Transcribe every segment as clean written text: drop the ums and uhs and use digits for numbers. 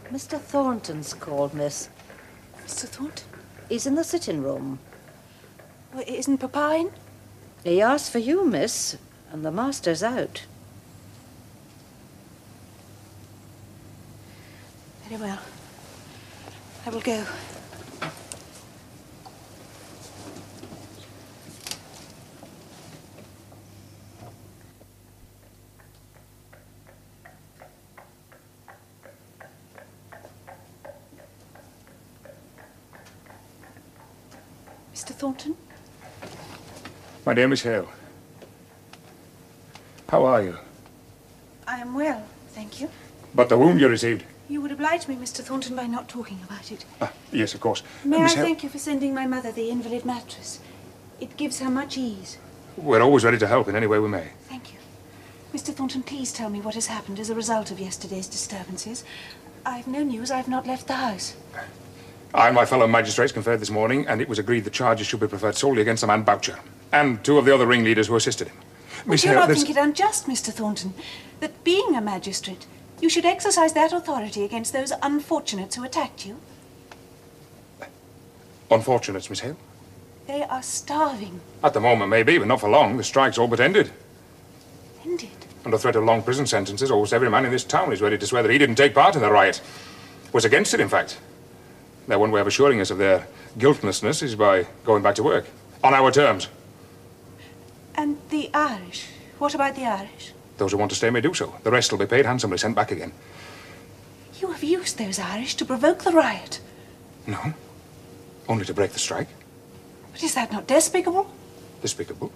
Mr. Thornton's called, miss. Mr. Thornton? He's in the sitting room. Well, isn't Papa in? He asked for you, miss, and the master's out. Very well. I will go. Mr. Thornton? My dear Miss Hale. How are you? I am well, thank you. But the wound you received? You would oblige me, Mr. Thornton, by not talking about it. Yes, of course. May I Miss Hale, thank you for sending my mother the invalid mattress? It gives her much ease. we're always ready to help in any way we may. Thank you. Mr. Thornton, please tell me what has happened as a result of yesterday's disturbances. I've no news. I've not left the house. I and my fellow magistrates conferred this morning, and it was agreed the charges should be preferred solely against the man Boucher and two of the other ringleaders who assisted him. Would you not think it unjust, Mr. Thornton, that being a magistrate, you should exercise that authority against those unfortunates who attacked you? Unfortunates, Miss Hale? They are starving. At the moment, maybe, but not for long. The strike's all but ended. Ended? Under threat of long prison sentences, almost every man in this town is ready to swear that he didn't take part in the riot. Was against it, in fact. Their one way of assuring us of their guiltlessness is by going back to work. On our terms. And the Irish? What about the Irish? Those who want to stay may do so. The rest will be paid handsomely, sent back again. You have used those Irish to provoke the riot. No. Only to break the strike. But is that not despicable? Despicable?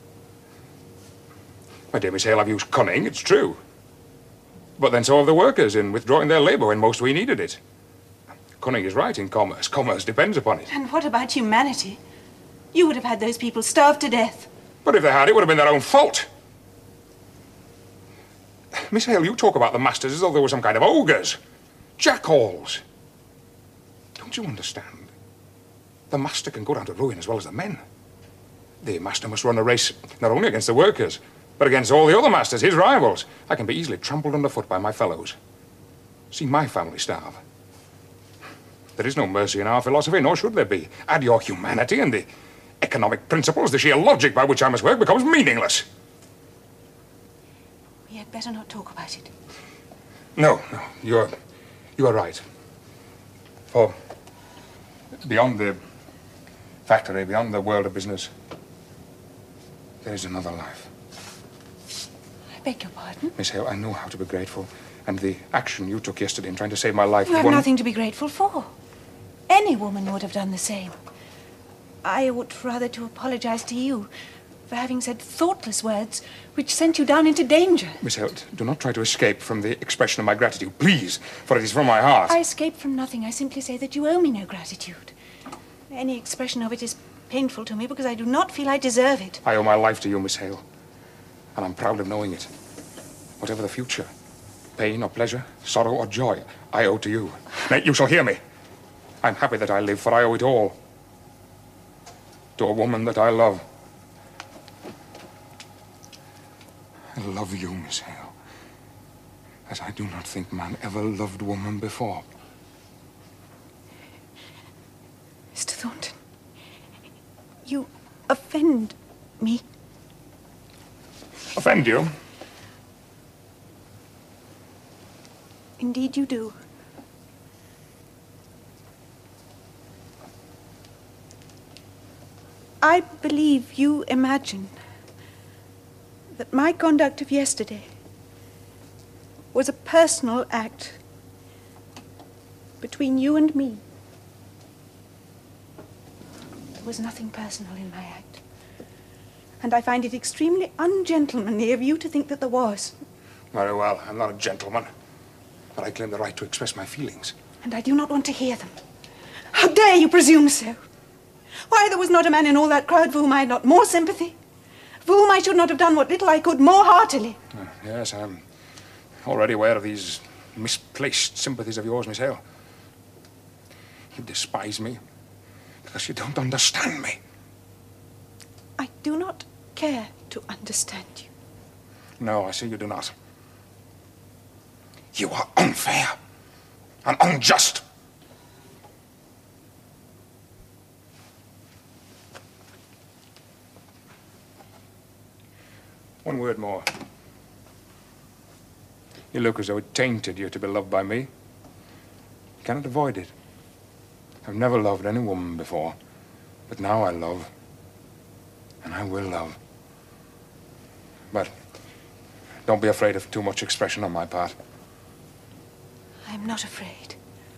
My dear Miss Hale, I've used cunning, it's true. But then so have the workers in withdrawing their labour when most we needed it. Cunning is right in commerce. Commerce depends upon it. And what about humanity? You would have had those people starved to death. But if they had, it would have been their own fault. Miss Hale, you talk about the masters as though they were some kind of ogres. Jackalls. Don't you understand? The master can go down to ruin as well as the men. The master must run a race not only against the workers, but against all the other masters, his rivals. I can be easily trampled underfoot by my fellows. See my family starve. There is no mercy in our philosophy, nor should there be. Add your humanity and the economic principles, the sheer logic by which I must work becomes meaningless. We had better not talk about it. No, you are right. For beyond the factory, beyond the world of business, there is another life. I beg your pardon? Miss Hale, I know how to be grateful. And the action you took yesterday in trying to save my life... You have nothing to be grateful for. Any woman would have done the same. I ought rather to apologize to you for having said thoughtless words which sent you down into danger. Miss Hale, do not try to escape from the expression of my gratitude, please, for it is from my heart. I escape from nothing. I simply say that you owe me no gratitude. Any expression of it is painful to me because I do not feel I deserve it. I owe my life to you, Miss Hale, and I'm proud of knowing it. Whatever the future, pain or pleasure, sorrow or joy, I owe to you. Nay, you shall hear me. I'm happy that I live, for I owe it all to a woman that I love. I love you, Miss Hale, as I do not think man ever loved woman before. Mr. Thornton, you offend me. Offend you? Indeed you do. I believe you imagine that my conduct of yesterday was a personal act between you and me. There was nothing personal in my act. And I find it extremely ungentlemanly of you to think that there was. Very well, I'm not a gentleman, but I claim the right to express my feelings. And I do not want to hear them. How dare you presume so? Why, there was not a man in all that crowd for whom I had not more sympathy, for whom I should not have done what little I could more heartily. Yes, I'm already aware of these misplaced sympathies of yours, Miss Hale. You despise me because you don't understand me. I do not care to understand you. No, I see you do not. You are unfair. and unjust. One word more. You look as though it tainted you to be loved by me. You cannot avoid it. I've never loved any woman before, but now I love, and I will love. But don't be afraid of too much expression on my part. I'm not afraid.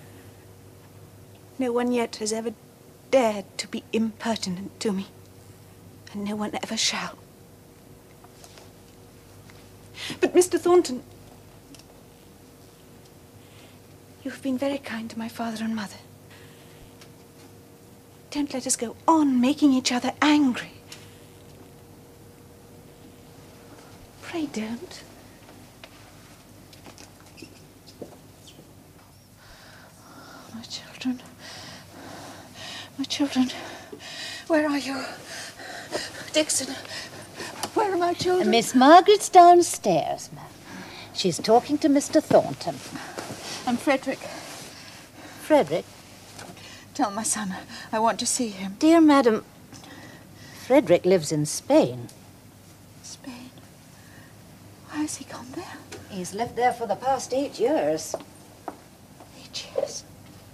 No one yet has ever dared to be impertinent to me, and no one ever shall. But, Mr. Thornton, you have been very kind to my father and mother. Don't let us go on making each other angry. Pray don't. My children. My children. Where are you? Dixon. Where are my children? Miss Margaret's downstairs, ma'am. She's talking to Mr. Thornton. And Frederick. Frederick? Tell my son I want to see him. Dear madam, Frederick lives in Spain. Spain? Why has he gone there? He's lived there for the past 8 years. 8 years?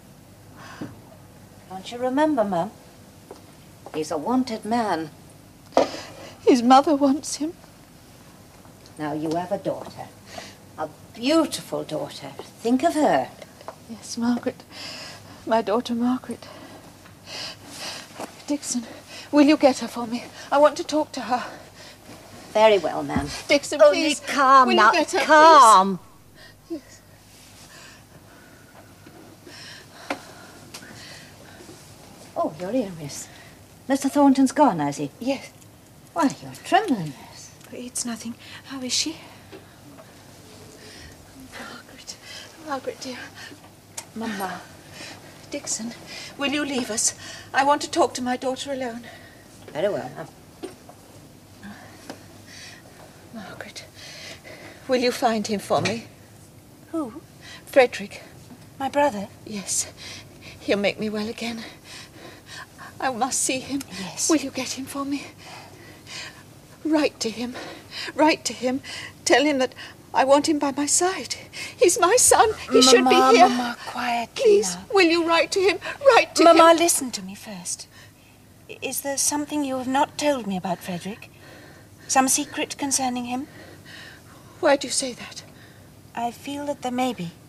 Don't you remember, ma'am? He's a wanted man. His mother wants him. Now you have a daughter. A beautiful daughter. Think of her. Yes, Margaret. My daughter, Margaret. Dixon, will you get her for me? I want to talk to her. Very well, ma'am. Dixon, Only please. calm will now. You get her, calm. Please? Yes. Oh, you're here, miss. Mr. Thornton's gone, has he? Yes. Why, you're trembling, miss. It's nothing. How is she? Margaret. Margaret, dear. Mama. Dixon, will you leave us? I want to talk to my daughter alone. Very well, ma'am. Margaret, will you find him for me? Who? Frederick. My brother? Yes. He'll make me well again. I must see him. Yes. Will you get him for me? Write to him. Write to him. Tell him that I want him by my side. He's my son. He should be here. Mama, quietly Please, now. will you write to him? Write to Mama, him. listen to me first. Is there something you have not told me about Frederick? Some secret concerning him? Why do you say that? I feel that there may be.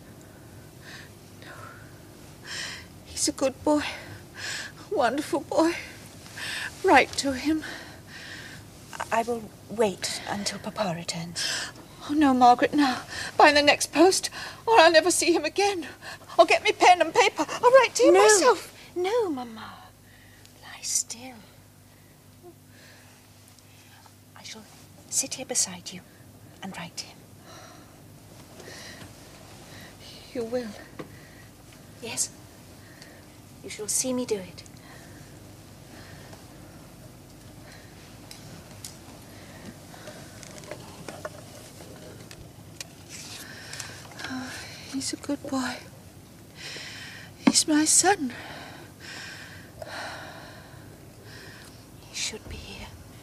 He's a good boy. Wonderful boy. Write to him. I will wait until Papa returns. Oh, no, Margaret, now. By the next post, or I'll never see him again. I'll get me pen and paper. I'll write to him myself. No, Mama. Lie still. I shall sit here beside you and write to him. You will. Yes. You shall see me do it. Oh, he's a good boy. He's my son. He should be here.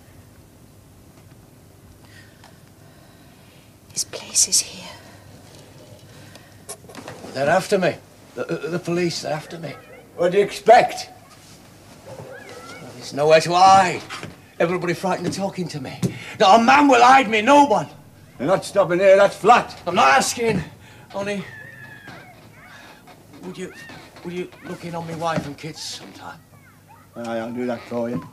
His place is here. They're after me. The police, they're after me. What do you expect? There's nowhere to hide. Everybody frightened of talking to me. Not a man will hide me, no one. They're not stopping here, that's flat. I'm not asking. Only, would you look in on me wife and kids sometime? Aye, I'll do that for you.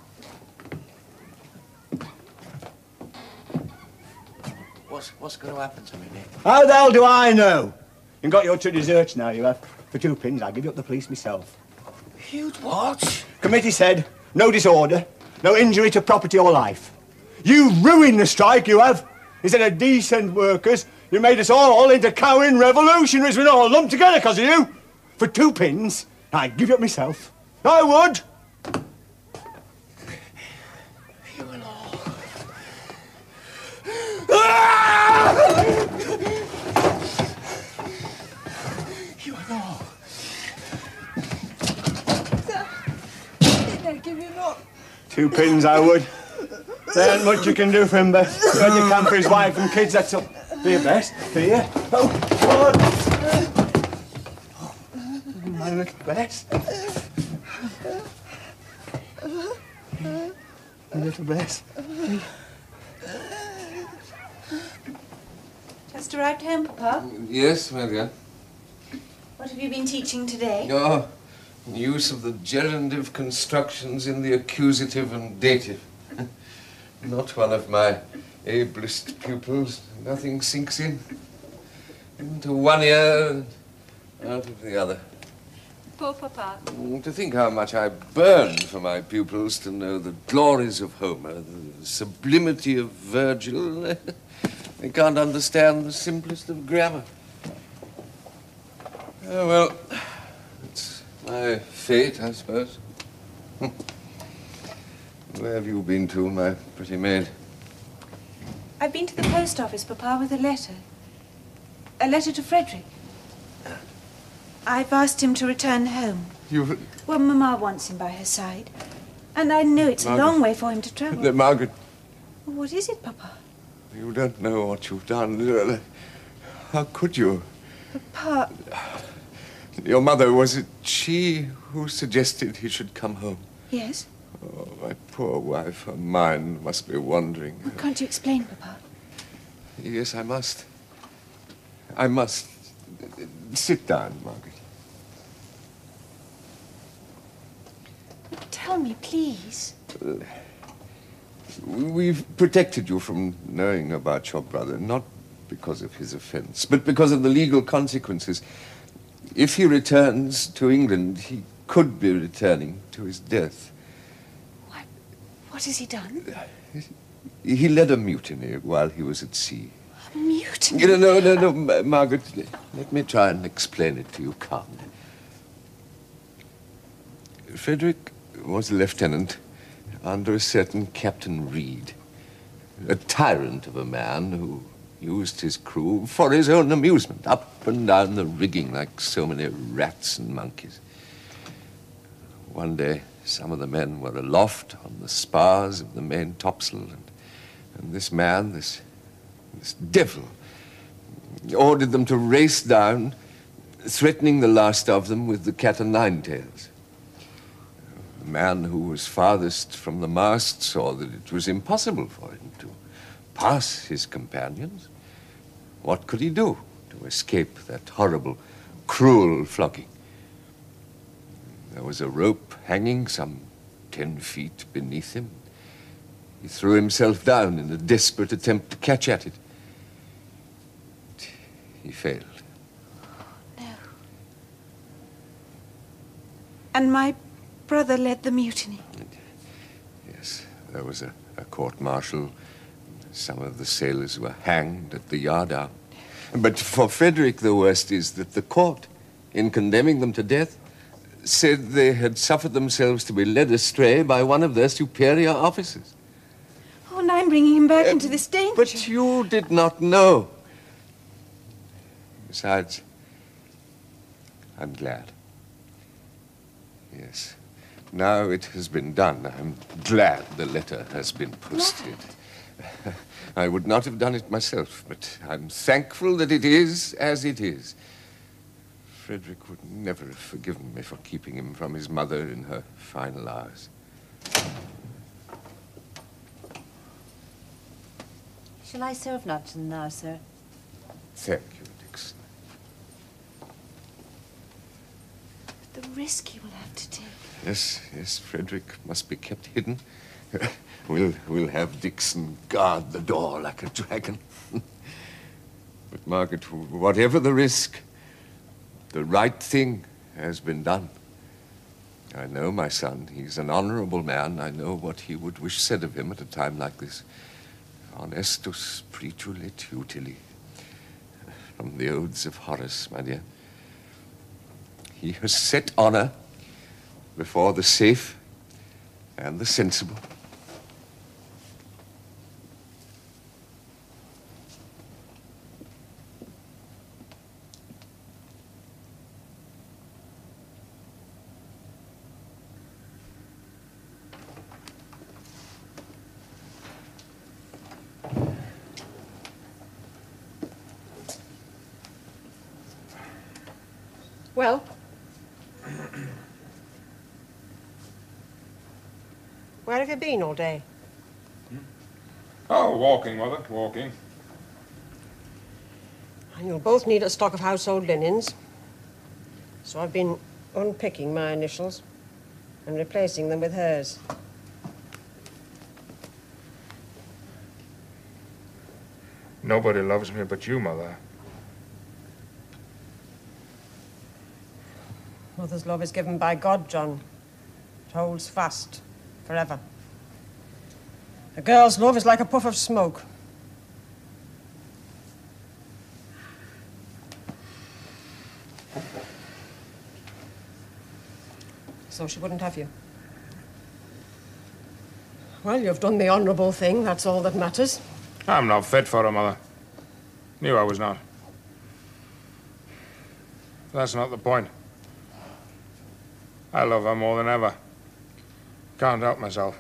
What's going to happen to me, Nick? How the hell do I know? You've got your two deserts now, you have. For 2 pins, I'll give you up the police myself. You'd what? Committee said, no disorder, no injury to property or life. You ruined the strike, you have. Instead of decent workers, you made us all into cowering revolutionaries. We're all lumped together because of you. For 2 pins, I'd give you up myself. I would. You and all. You and all. 2 pins, I would. There ain't much you can do for him, Bess. You had to camp for his wife and kids, that's all. Do you, Bess? Do you? Oh, God! Oh, my little Bess. My little Bess. Just arrived home, Papa? Yes, my dear. What have you been teaching today? Oh, use of the gerundive constructions in the accusative and dative. Not one of my ablest pupils. Nothing sinks in. Into one ear and out of the other. Poor Papa. To think how much I burn for my pupils to know the glories of Homer, the sublimity of Virgil. They can't understand the simplest of grammar. Oh, well, it's my fate, I suppose. Where have you been to, my pretty maid? I've been to the post office, Papa, with a letter. A letter to Frederick. I've asked him to return home. You... Well, Mamma wants him by her side. And I know it's Margaret. a long way for him to travel. Margaret, What is it, Papa? you don't know what you've done. How could you? Papa, Your mother, was it she who suggested he should come home? yes? Oh, my poor wife, her mind must be wandering. Can't you explain, Papa? Yes, I must. I must. Sit down, Margaret. Tell me, please. We've protected you from knowing about your brother, not because of his offense, but because of the legal consequences. If he returns to England, he could be returning to his death. What has he done? He led a mutiny while he was at sea. A mutiny? No, Margaret, let me try and explain it to you calmly. Frederick was a lieutenant under a certain Captain Reed, a tyrant of a man who used his crew for his own amusement, up and down the rigging like so many rats and monkeys. One day, some of the men were aloft on the spars of the main topsail, and this man, this devil, ordered them to race down, threatening the last of them with the cat o' nine tails. The man who was farthest from the mast saw that it was impossible for him to pass his companions. What could he do to escape that horrible, cruel flogging? There was a rope hanging some 10 feet beneath him. He threw himself down in a desperate attempt to catch at it. He failed. No. And my brother led the mutiny? Yes, there was a court-martial. Some of the sailors were hanged at the yardarm. But for Frederick, the worst is that the court, in condemning them to death, said they had suffered themselves to be led astray by one of their superior officers. Oh, and I'm bringing him back into this danger. But you did not know. Besides, I'm glad. Yes. Now it has been done. I'm glad the letter has been posted. I would not have done it myself, but I'm thankful that it is as it is. Frederick would never have forgiven me for keeping him from his mother in her final hours. Shall I serve luncheon now, sir? Thank you, Dixon. The risk you will have to take. Yes, Frederick must be kept hidden. We'll have Dixon guard the door like a dragon. But, Margaret, whatever the risk, the right thing has been done. I know my son. He's an honorable man. I know what he would wish said of him at a time like this. Honestus pritulit utili. From the Odes of Horace, my dear. He has set honor before the safe and the sensible. Well? Where have you been all day? Oh, walking, Mother, walking. And you'll both need a stock of household linens. So I've been unpicking my initials and replacing them with hers. Nobody loves me but you, Mother. Mother's love is given by God, John. It holds fast forever. A girl's love is like a puff of smoke. So she wouldn't have you. Well, you've done the honourable thing, that's all that matters. I'm not fit for her, Mother. Knew I was not. That's not the point. I love her more than ever. Can't help myself.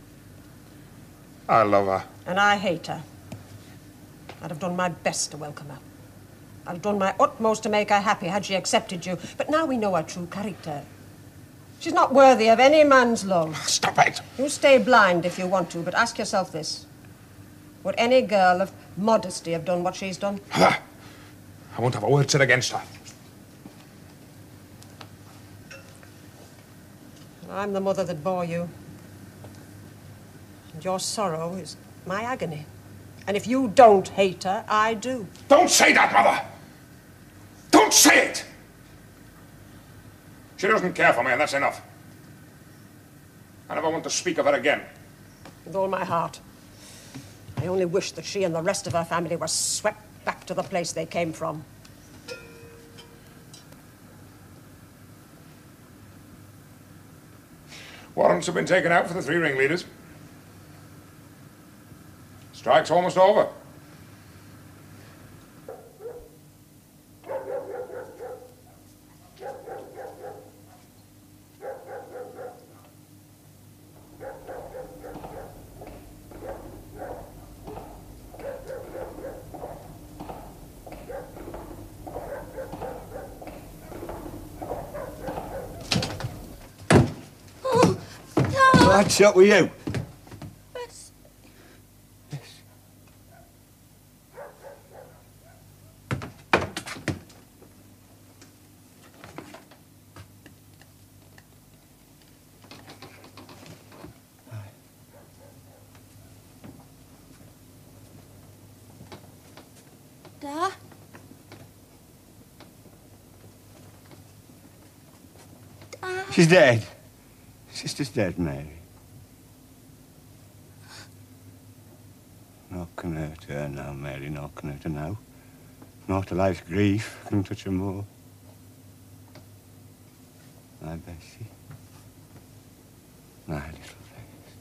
I love her. And I hate her. I'd have done my best to welcome her. I'd have done my utmost to make her happy had she accepted you. But now we know her true character. She's not worthy of any man's love. Stop it! You stay blind if you want to, but ask yourself this. Would any girl of modesty have done what she's done? I won't have a word said against her. I'm the mother that bore you. And your sorrow is my agony. And if you don't hate her, I do. Don't say that, Mother! Don't say it! She doesn't care for me, and that's enough. I never want to speak of her again. With all my heart. I only wish that she and the rest of her family were swept back to the place they came from. Warrants have been taken out for the 3 ringleaders. Strike's almost over. What's up with you? Da? She's dead. Sister's dead, Mary. Naught can hurt her now, Mary, naught can hurt her now. Naught to life's grief can touch her more. My Bessie. My little face.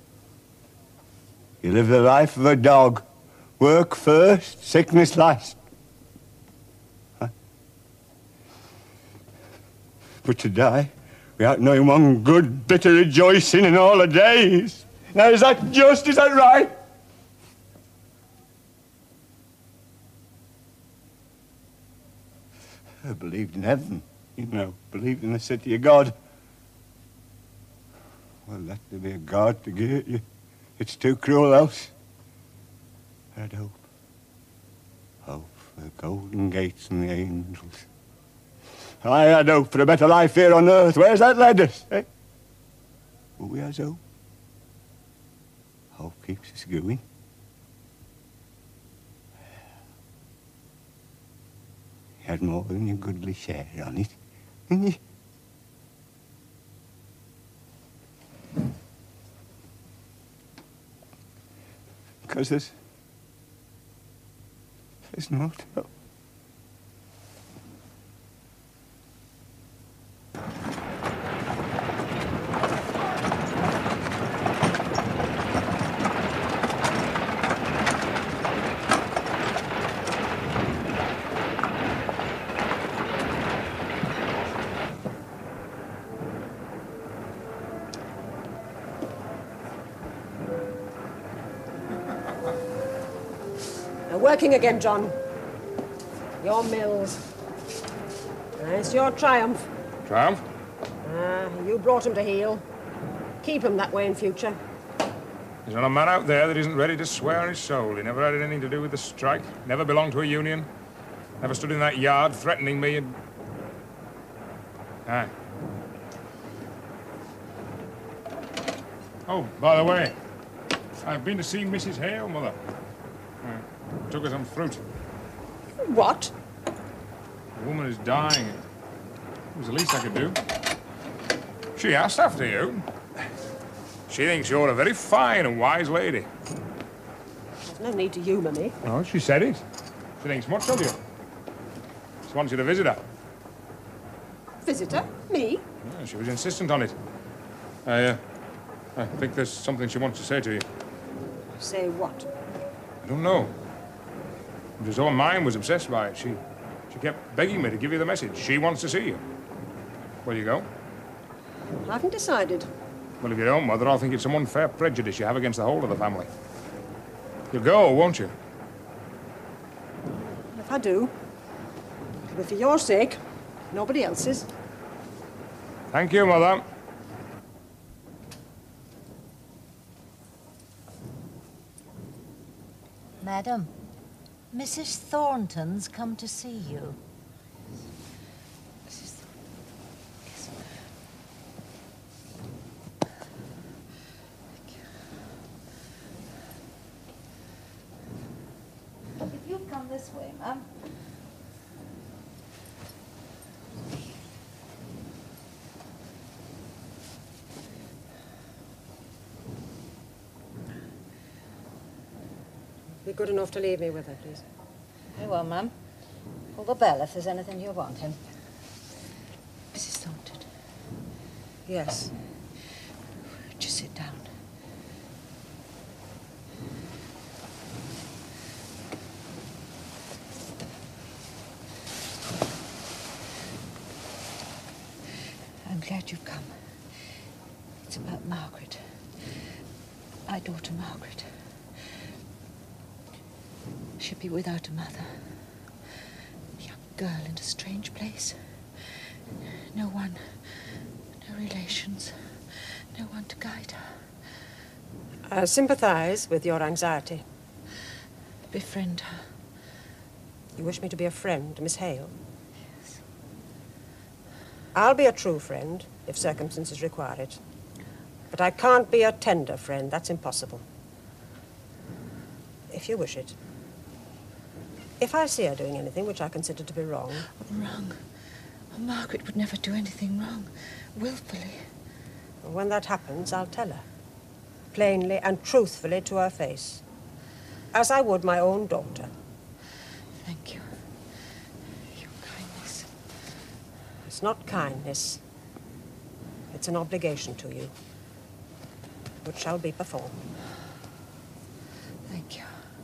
You live the life of a dog. Work first, sickness last. Huh? But to die without knowing one good bit of rejoicing in all the days. Now, is that just? Is that right? I believed in heaven, you know, believed in the city of God. Well, let there be a God to give it you. It's too cruel else. I had hope. Hope for the golden gates and the angels. I had hope for a better life here on earth. Where's that led us, eh? Who has hope? Hope keeps us going. You had more than your goodly share on it, didn't you? Because there's no hope. Working again, John. Your mills. It's your triumph. Triumph? You brought him to heel. Keep him that way in future. There's not a man out there that isn't ready to swear on his soul. He never had anything to do with the strike, never belonged to a union, never stood in that yard threatening me and... Aye. Oh, by the way, I've been to see Mrs. Hale, Mother. Took her some fruit. What? The woman is dying. It was the least I could do. She asked after you. She thinks you're a very fine and wise lady. There's no need to humour me. Oh, she said it. She thinks much of you. She wants you to visit her. Visitor? Me? Yeah, she was insistent on it. I think there's something she wants to say to you. Say what? I don't know. It was all mine was obsessed by it. She kept begging me to give you the message. She wants to see you. Will you go? I haven't decided. Well, if you don't, Mother, I'll think it's some unfair prejudice you have against the whole of the family. You'll go, won't you? If I do, it'll be for your sake, nobody else's. Thank you, Mother. Madam, Mrs. Thornton's come to see you. If you'd come this way, ma'am. Be good enough to leave me with her, please. Very well, ma'am. Call the bell if there's anything you want him. Mrs. Thornton, Yes. just sit down. I'm glad you've come. It's about Margaret. My daughter, Margaret. She'll be without a mother. A young girl in a strange place. No one, no relations, no one to guide her. I sympathise with your anxiety. Befriend her. You wish me to be a friend to Miss Hale? Yes. I'll be a true friend if circumstances require it. But I can't be a tender friend. That's impossible. If you wish it. If I see her doing anything which I consider to be wrong... Wrong? Oh, Margaret would never do anything wrong. Willfully. When that happens, I'll tell her. Plainly and truthfully to her face. As I would my own daughter. Thank you. Your kindness. It's not kindness. It's an obligation to you. Which shall be performed. Thank you.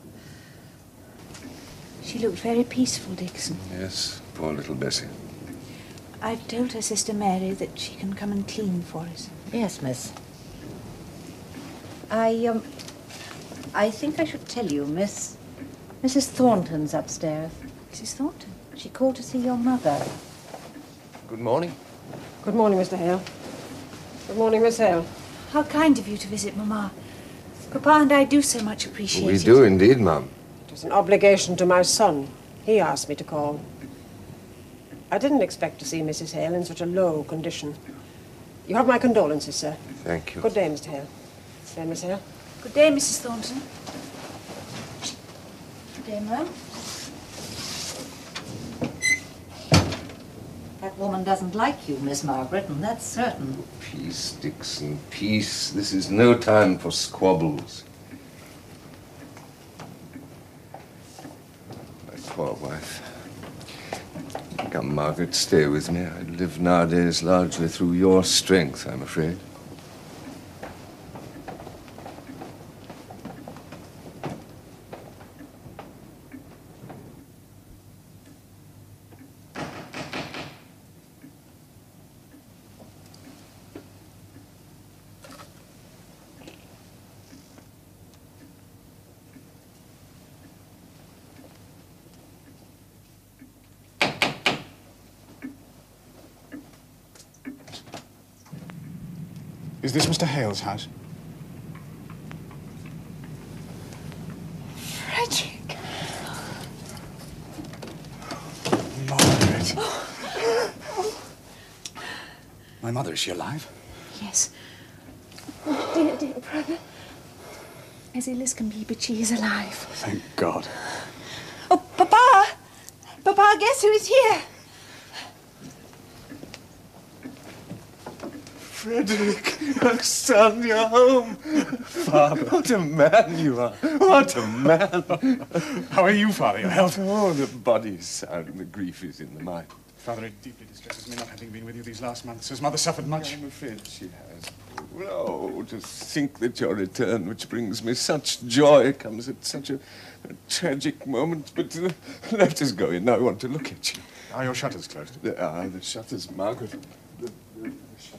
She looked very peaceful, Dixon. Yes, poor little Bessie. I've told her sister Mary that she can come and clean for us. Yes, miss. I think I should tell you, Mrs. Thornton's upstairs. Mrs. Thornton? She called to see your mother. Good morning. Good morning, Mr. Hale. Good morning, Miss Hale. How kind of you to visit Mamma. Papa and I do so much appreciate We it. do indeed, Mum. It was an obligation to my son. He asked me to call. I didn't expect to see Mrs. Hale in such a low condition. You have my condolences, sir. Thank you. Good day, Mr. Hale. Good day, Miss Hale. Good day, Mrs. Thornton. Good day, ma'am. That woman doesn't like you, Miss Margaret, and that's certain. Peace, Dixon, peace. This is no time for squabbles. My poor wife. Come, Margaret, stay with me. I live nowadays largely through your strength, I'm afraid. Is this Mr. Hale's house? Frederick. Margaret. My mother, is she alive? Yes. Oh, dear, dear brother. As ill as can be, but she is alive. Thank God. Oh, Papa! Papa, guess who is here? Frederick, son, you're home. Father, what a man you are. What a man. How are you, Father? Your health? Oh, the body is sound and the grief is in the mind. Father, it deeply distresses me not having been with you these last months. Has Mother suffered much? I'm afraid she has. Oh, to think that your return, which brings me such joy, comes at such a tragic moment. But let us go in. I want to look at you. Are your shutters closed? There are the shutters, Margaret. The shutters.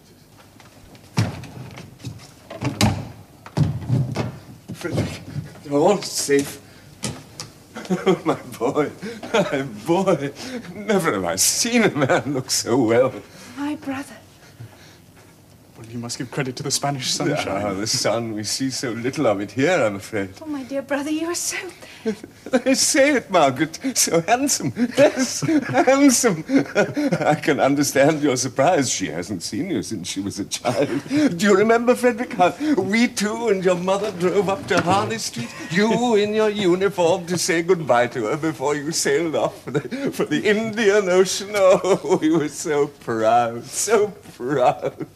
Frederick, you're all safe. Oh, my boy, my boy. Never have I seen a man look so well. My brother. Well, you must give credit to the Spanish sunshine. Ah, the sun. We see so little of it here, I'm afraid. Oh, my dear brother, you are so... Say it, Margaret. So handsome. Yes, handsome. I can understand your surprise. She hasn't seen you since she was a child. Do you remember, Frederick, how we two and your mother drove up to Harley Street? You in your uniform to say goodbye to her before you sailed off for the Indian Ocean. Oh, we were so proud, so proud.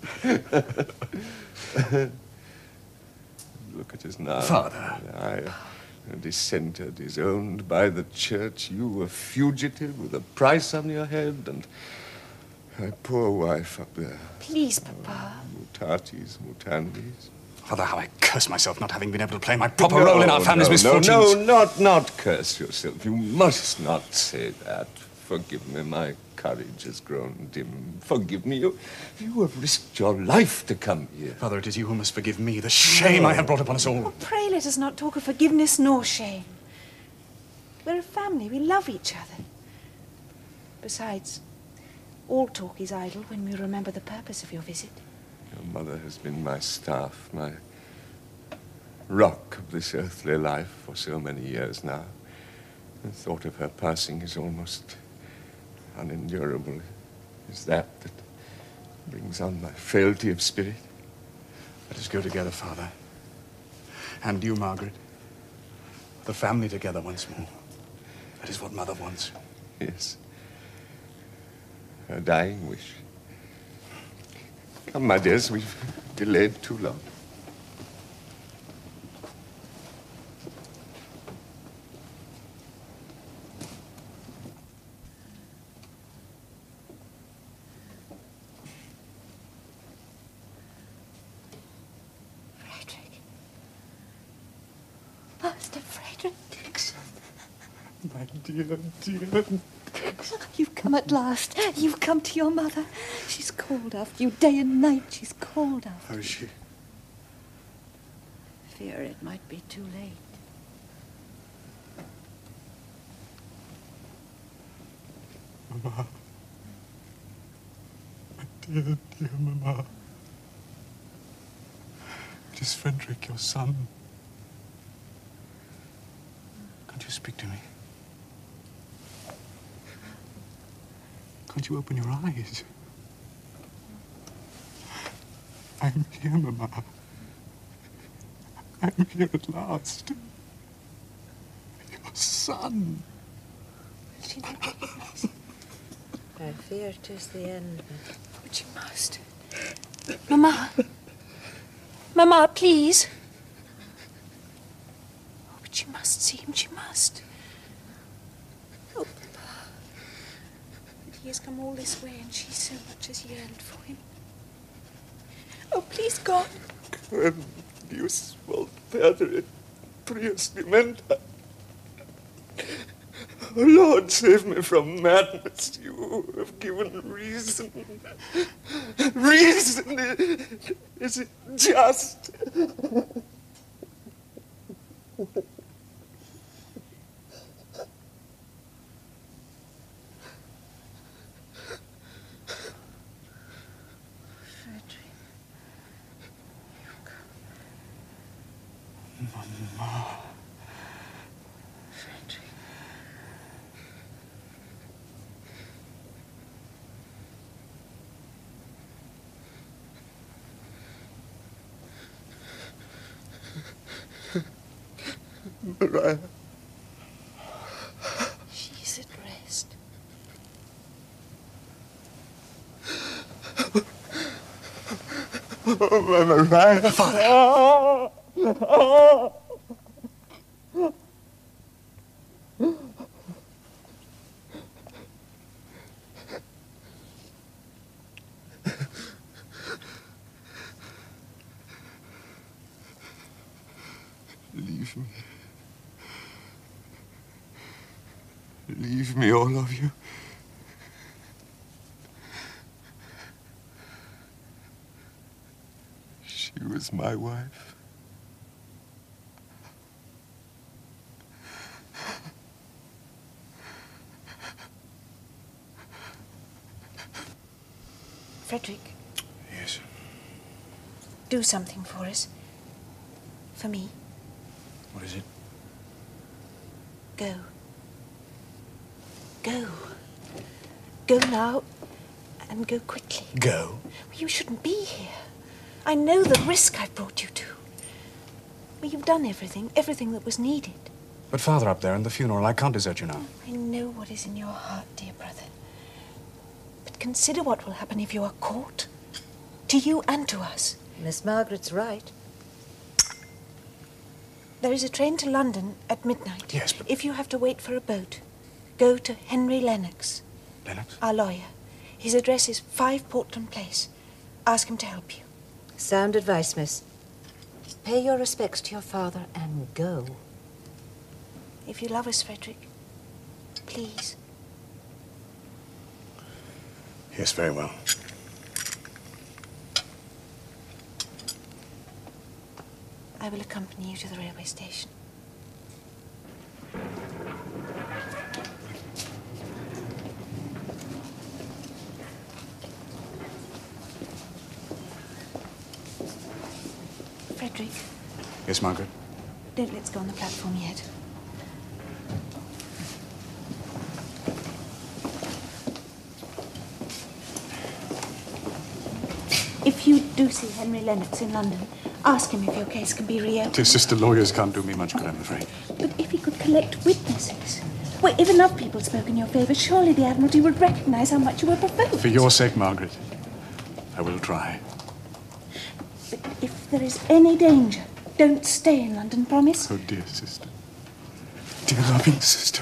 Look at us now. Father. A dissenter, disowned by the church. You a fugitive with a price on your head, and my poor wife up there. Please, Papa. Mutatis, mutandis. Father, how I curse myself not having been able to play my proper role in our family's misfortunes. No, not curse yourself. You must not say that. Forgive me, my courage has grown dim. Forgive me, you have risked your life to come here. Father, it is you who must forgive me. The shame I have brought upon us all. Oh, pray let us not talk of forgiveness nor shame. We're a family. We love each other. Besides, all talk is idle when we remember the purpose of your visit. Your mother has been my staff, my rock of this earthly life for so many years now. The thought of her passing is almost unendurable. Is that brings on my frailty of spirit? Let us go together, Father. And you, Margaret. The family together once more. That is what Mother wants. Yes. Her dying wish. Come, my dears, we've delayed too long. Master Frederick. My dear, dear. You've come at last. You've come to your mother. She's called after you day and night. She's called after How is she? Fear it might be too late. Mama. My dear, dear Mama. It is Frederick, your son. Can't you speak to me? Can't you open your eyes? I'm here, Mama. I'm here at last. Your son. I fear 'tis the end. But you must. Mama. Mama, please. Oh, but you must see him. She must. Oh, Papa. He has come all this way, and she so much as yearned for him. Oh, please, God. Dios voltere prius dimenta. Oh, Lord, save me from madness. You have given reason. Reason, is it just? Maria. She's at rest. Oh, Maria. Father. Leave me. Leave me, all of you. She was my wife. Frederick, Yes. do something for us. For me. What is it? Go. Go. Go now, and go quickly. Go? You shouldn't be here. I know the risk I've brought you to. Well, you've done everything that was needed. But Father up there in the funeral, I can't desert you now. I know what is in your heart, dear brother. But consider what will happen if you are caught. To you and to us. Miss Margaret's right. There is a train to London at midnight. Yes, but... If you have to wait for a boat, go to Henry Lennox. Lennox? Our lawyer. His address is 5 Portland Place. Ask him to help you. Sound advice, miss. Pay your respects to your father and go. If you love us, Frederick, please. Yes, very well. I will accompany you to the railway station. Frederick, Yes, Margaret? don't let's go on the platform yet. If you do see Henry Lennox in London, ask him if your case can be reopened. His sister lawyers can't do me much good, I'm afraid. But if he could collect witnesses, well, if enough people spoke in your favour, surely the Admiralty would recognise how much you were provoked. For your sake, Margaret, I will try. But if there is any danger, don't stay in London, promise? Oh, dear sister. Dear loving sister.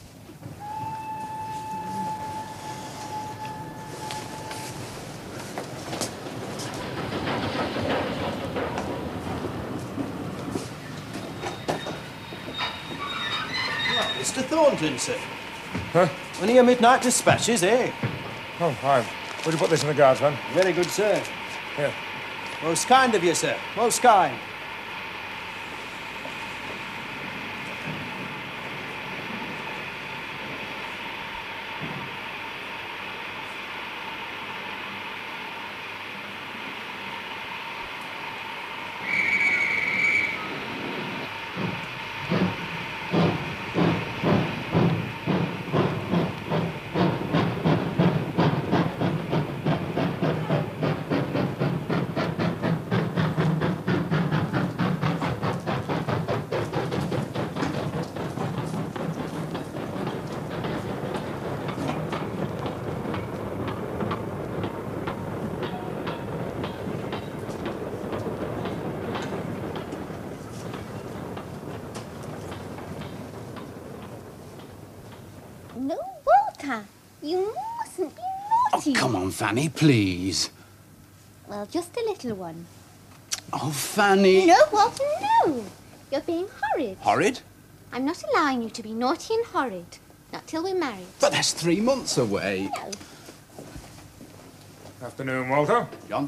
Mr. Thornton, sir. Huh? One of your midnight dispatches, eh? Oh, fine. Would you put this in the guardsman? Very good, sir. Here. Most kind of you, sir. Most kind. No, Walter, you mustn't be naughty. Oh, come on, Fanny, please. Well, just a little one. Oh, Fanny. No, Walter, no. You're being horrid. Horrid? I'm not allowing you to be naughty and horrid. Not till we're married. But that's 3 months away. No. Afternoon, Walter. John?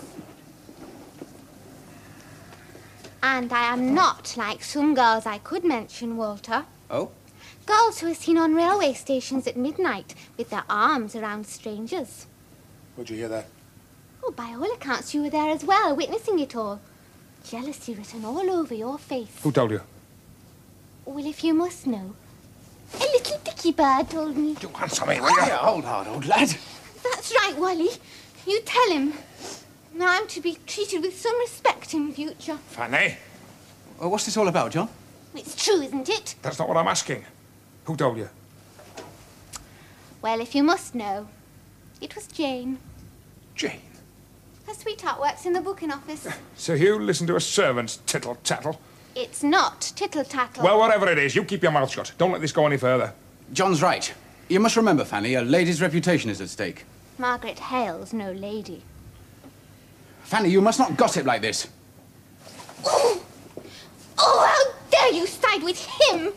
And I am not like some girls I could mention, Walter. Oh? Girls who are seen on railway stations at midnight with their arms around strangers. Would you hear that? Oh, by all accounts, you were there as well, witnessing it all. Jealousy written all over your face. Who told you? Well, if you must know. A little dicky bird told me. You answer me, will you? Yeah, hold hard, old lad. That's right, Wally. You tell him. Now I'm to be treated with some respect in future. Fanny? Well, what's this all about, John? It's true, isn't it? That's not what I'm asking. Who told you? Well, if you must know, it was Jane. Jane? Her sweetheart works in the booking office. So you listen to a servant's tittle-tattle? It's not tittle-tattle. Well, whatever it is, you keep your mouth shut. Don't let this go any further. John's right. You must remember, Fanny, a lady's reputation is at stake. Margaret Hale's no lady. Fanny, you must not gossip like this. Oh, how dare you side with him!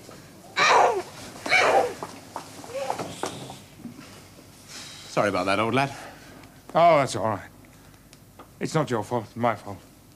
Sorry about that, old lad. Oh, that's all right. It's not your fault, it's my fault.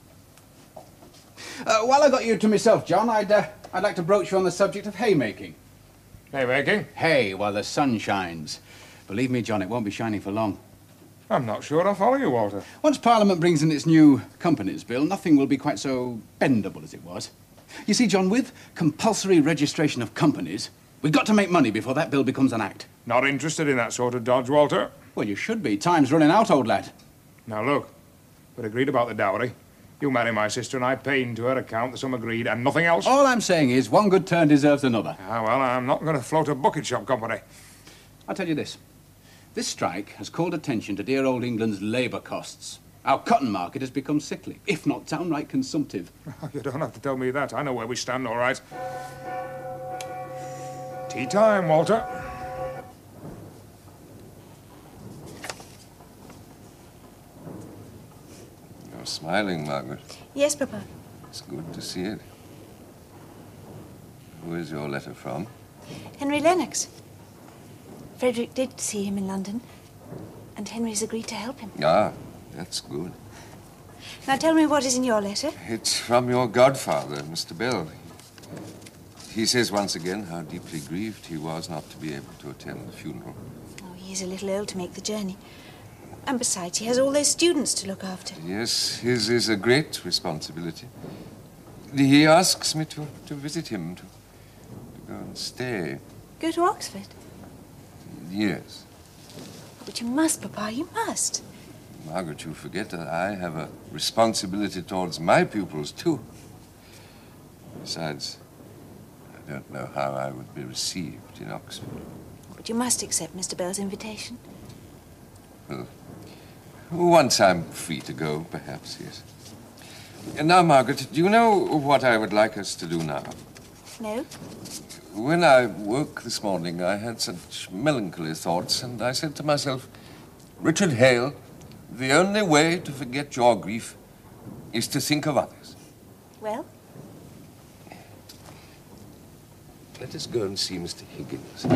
While I got you to myself, John, I'd like to broach you on the subject of haymaking. Haymaking? Hay while the sun shines. Believe me, John, it won't be shining for long. I'm not sure I follow you, Walter. Once Parliament brings in its new Companies Bill, nothing will be quite so bendable as it was. You see, John, with compulsory registration of companies, we've got to make money before that bill becomes an act. Not interested in that sort of dodge, Walter. Well, you should be. Time's running out, old lad. Now, look, we'd agreed about the dowry. You marry my sister and I pay into her account the sum agreed and nothing else. All I'm saying is one good turn deserves another. Ah, well, I'm not going to float a bucket shop company. I'll tell you this. This strike has called attention to dear old England's labour costs. Our cotton market has become sickly, if not downright consumptive. You don't have to tell me that. I know where we stand, all right. Tea time, Walter. You're smiling, Margaret. Yes, Papa. It's good to see it. Who is your letter from? Henry Lennox. Frederick did see him in London, and Henry's agreed to help him. Ah, that's good. Now tell me what is in your letter. It's from your godfather, Mr. Bell. He says once again how deeply grieved he was not to be able to attend the funeral. Oh, he's a little old to make the journey. And besides, he has all those students to look after. Yes, his is a great responsibility. He asks me to visit him, to go and stay. Go to Oxford? Yes. But you must, Papa, you must. Margaret, you forget that I have a responsibility towards my pupils, too. Besides, I don't know how I would be received in Oxford. But you must accept Mr. Bell's invitation. Well, once I'm free to go, perhaps, yes. And now, Margaret, do you know what I would like us to do now? No? When I woke this morning, I had such melancholy thoughts, and I said to myself, Richard Hale, the only way to forget your grief is to think of others. Well? Let us go and see Mr. Higgins.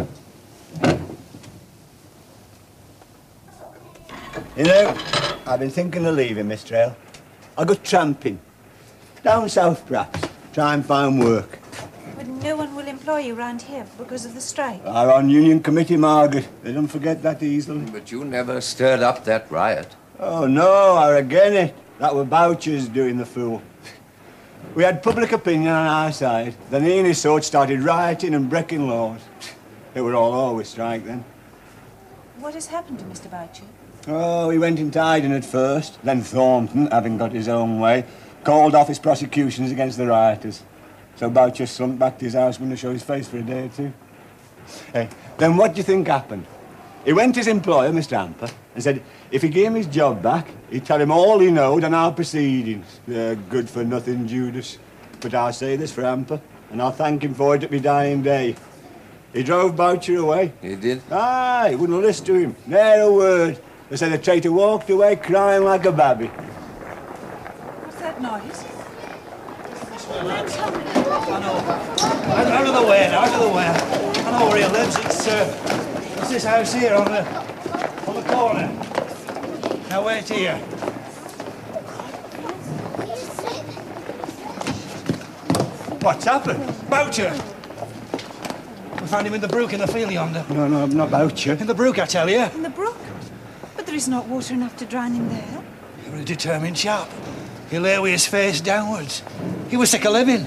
You know, I've been thinking of leaving, Mr. Hale. I'll go tramping. Down south, perhaps. Try and find work. But no one will employ you round here because of the strike. Our on Union Committee, Margaret. They don't forget that easily. But you never stirred up that riot. Oh, no, I reckon it. That were Boucher's doing the fool. We had public opinion on our side. Then he and his sort started rioting and breaking laws. It were all over strike then. What has happened to Mr. Boucher? Oh, he went into hiding at first. Then Thornton, having got his own way, called off his prosecutions against the rioters. So Boucher slunk back to his house, wouldn't show his face for a day or two. Hey, then what do you think happened? He went to his employer, Mr. Hamper, and said if he gave him his job back, he'd tell him all he knowed on our proceedings. Good for nothing, Judas. But I'll say this for Hamper, and I'll thank him for it at my dying day. He drove Boucher away. He did? Aye, he wouldn't listen to him. Ne'er a word. They said the traitor walked away crying like a baby. What's that noise? Out of the way now, out of the way. I know where he lives. It's this house here on the corner. Now wait here. What's happened? Boucher! We found him in the brook in the field yonder. No, not Boucher. In the brook, I tell you. In the brook? But there is not water enough to drown him there. He was a determined chap. He lay with his face downwards. He was sick of living.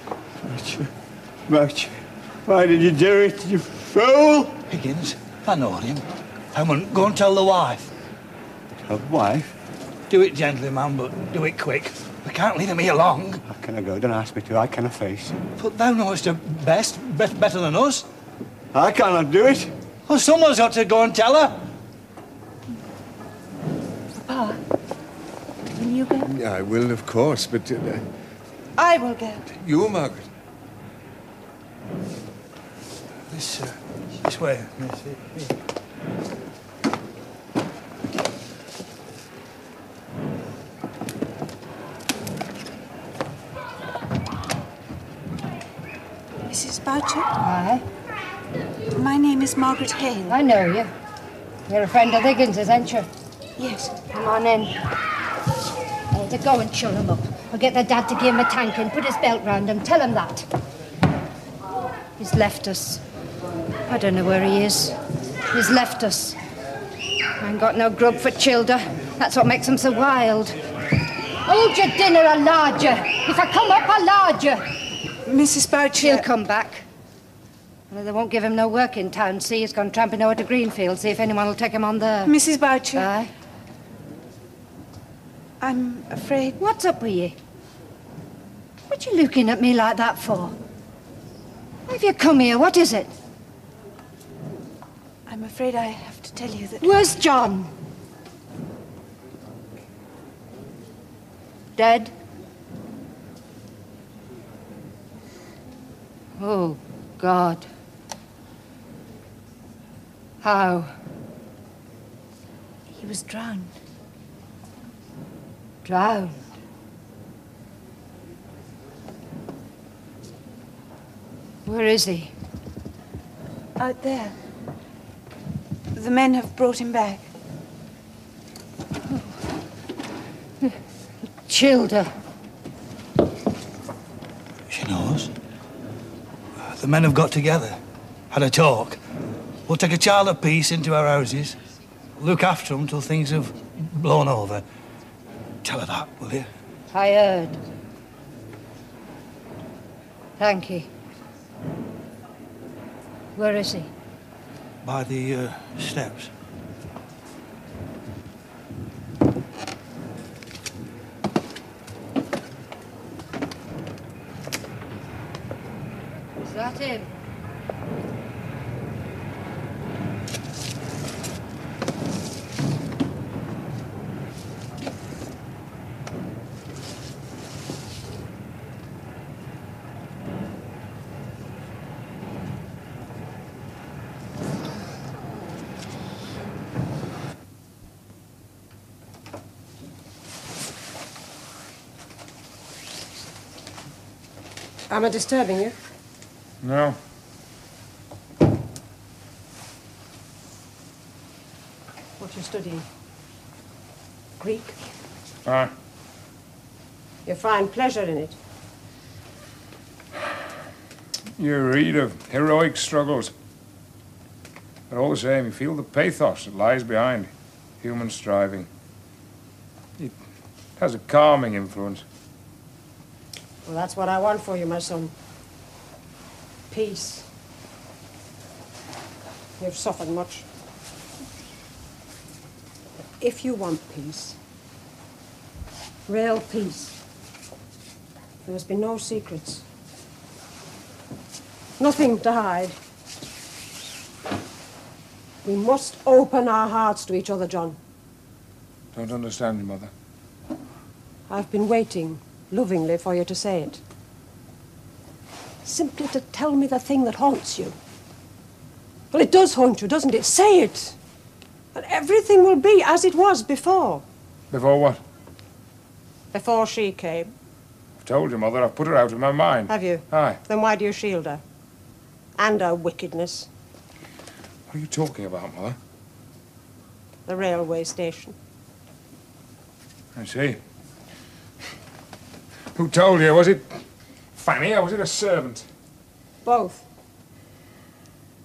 Much. Why did you do it, you fool? Higgins, I know him. I wouldn't go and tell the wife. Tell the wife? Do it gently, man, but do it quick. We can't leave him here long. How can I go? Don't ask me to. I cannot face. But thou knowest her best, better than us. I cannot do it. Well, someone's got to go and tell her. Papa, will you go? I will, of course, but... I will go. You, Margaret. This way. Mrs. Boucher? Aye. My name is Margaret Hale. I know you. You're a friend of Higgins's, ain't you? Yes. Come on in. Oh, to go and shut him up. I'll get the dad to give him a tank and put his belt round him. Tell him that. He's left us. I don't know where he is. He's left us. I ain't got no grub for childer. That's what makes him so wild. Hold your dinner, I'll lard you. If I come up, I'll lard you. Mrs. Boucher... He'll come back. Well, they won't give him no work in town. See, he's gone tramping over to Greenfield. See if anyone will take him on there. Mrs. Boucher... Aye? I'm afraid... What's up with you? What you looking at me like that for? Why have you come here? What is it? I'm afraid I have to tell you that... Where's John? Dead? Oh, God. How? He was drowned. Drowned? Where is he? Out there. The men have brought him back. Childer. She knows. The men have got together, had a talk. We'll take a child apiece into our houses, look after them till things have blown over. Tell her that, will you? I heard. Thank you. Where is he? By the steps. Is that him? Am I disturbing you? No. What you studying? Greek? Aye. You find pleasure in it? You read of heroic struggles. But all the same, you feel the pathos that lies behind human striving. It has a calming influence. Well, that's what I want for you, my son. Peace. You've suffered much. If you want peace, real peace, there must be no secrets. Nothing to hide. We must open our hearts to each other, John. Don't understand you, Mother. I've been waiting lovingly for you to say it. Simply to tell me the thing that haunts you. Well, it does haunt you, doesn't it? Say it. And everything will be as it was before. Before what? Before she came. I've told you, Mother, I've put her out of my mind. Have you? Aye. Then why do you shield her? And her wickedness. What are you talking about, Mother? The railway station. I see. Who told you? Was it Fanny or was it a servant? Both.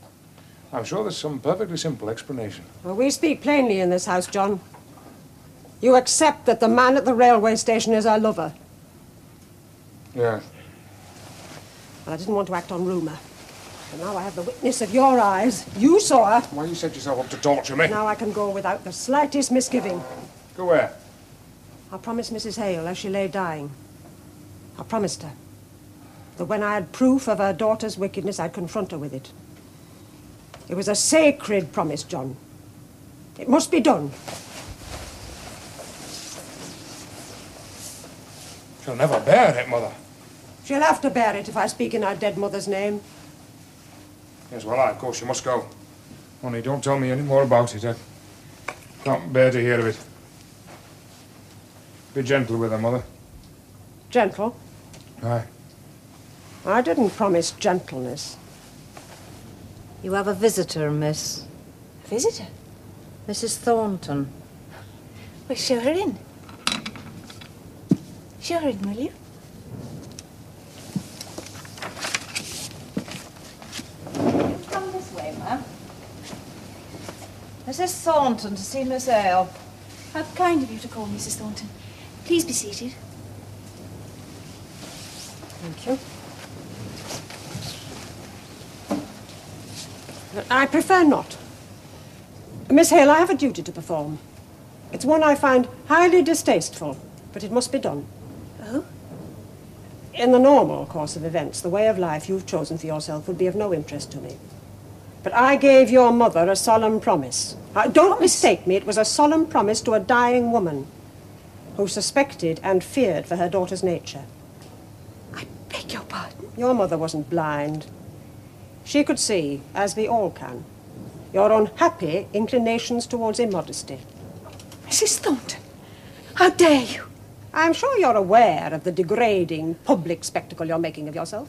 I'm sure there's some perfectly simple explanation. Well, we speak plainly in this house, John. You accept that the man at the railway station is our lover? Yeah. Well, I didn't want to act on rumour. And now I have the witness of your eyes. You saw her. Why you set yourself up to torture me? Now I can go without the slightest misgiving. Go where? I promised Mrs. Hale as she lay dying. I promised her that when I had proof of her daughter's wickedness, I'd confront her with it. It was a sacred promise, John. It must be done. She'll never bear it, Mother. She'll have to bear it if I speak in her dead mother's name. Yes, well, of course you must go. Only don't tell me any more about it. I can't bear to hear of it. Be gentle with her, Mother. Gentle? Aye. I didn't promise gentleness. You have a visitor, miss. A visitor? Mrs. Thornton. Well, show her in. Show her in, will you? Come this way, ma'am. Mrs. Thornton to see Miss Hale. How kind of you to call, Mrs. Thornton. Please be seated. Thank you. I prefer not. Miss Hale, I have a duty to perform. It's one I find highly distasteful, but it must be done. Oh? In the normal course of events, the way of life you've chosen for yourself would be of no interest to me. But I gave your mother a solemn promise. Don't mistake me, it was a solemn promise to a dying woman who suspected and feared for her daughter's nature. I beg your pardon? Your mother wasn't blind. She could see, as we all can, your unhappy inclinations towards immodesty. Mrs. Thornton, how dare you? I'm sure you're aware of the degrading public spectacle you're making of yourself.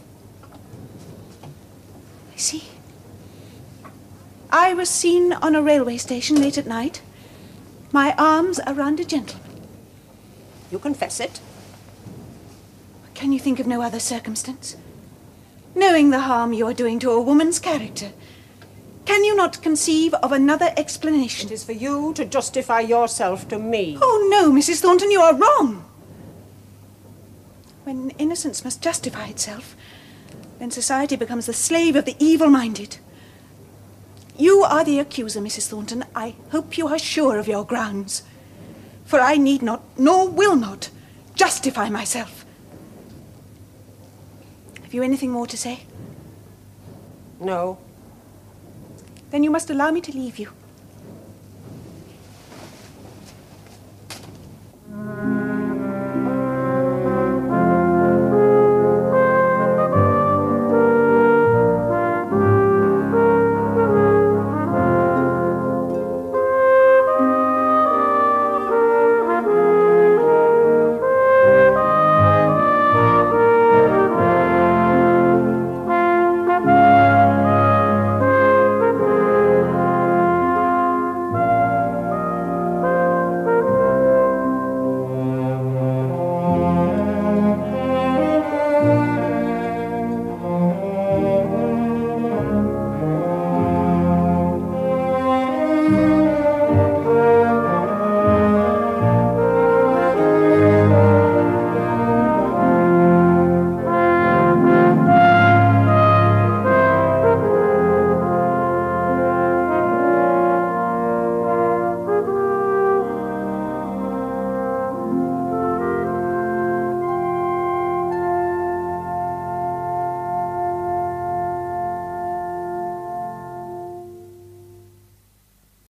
I see. I was seen on a railway station late at night, my arms around a gentleman. You confess it? Can you think of no other circumstance? Knowing the harm you are doing to a woman's character, can you not conceive of another explanation? It is for you to justify yourself to me. Oh, no, Mrs. Thornton, you are wrong. When innocence must justify itself, then society becomes the slave of the evil-minded. You are the accuser, Mrs. Thornton. I hope you are sure of your grounds. For I need not, nor will not, justify myself. Have you anything more to say? No. Then you must allow me to leave you.